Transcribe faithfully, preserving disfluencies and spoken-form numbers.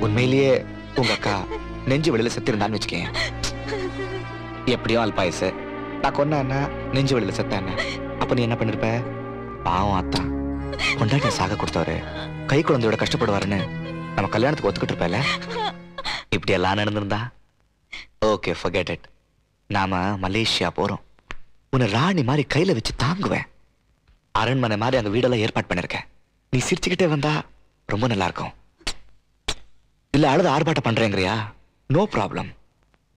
உண்மையிலேயே உங்க அக்கா நெஞ்சு வெளியில செத்து இருந்தான்னு வச்சுக்கேன். எப்படியோ அல்பாயசு நான் கொன்ன என்ன நெஞ்சு வெளியில செத்த என்ன அப்ப நீ என்ன பண்ணிருப்ப? பாவம் அத்தா கொண்டாட்ட சாக கொடுத்தவரு கை குழந்தையோட கஷ்டப்படுவாருன்னு நம்ம கல்யாணத்துக்கு ஒத்துக்கிட்டு இருப்பல. இப்படி எல்லாம் நடந்திருந்தா ஓகே forget it. நாம மலேசியா போறோம். உன்னை ராணி மாதிரி கையில வச்சு தாங்குவேன். அரண்மனை மாதிரி அங்க வீடெல்லாம் ஏற்பாடு பண்ணிருக்கேன். நீ சிரிச்சுக்கிட்டே வந்தா ரொம்ப நல்லா இருக்கும். இல்ல அழுது ஆர்ப்பாட்டம் பண்றேங்கிறியா? No problem.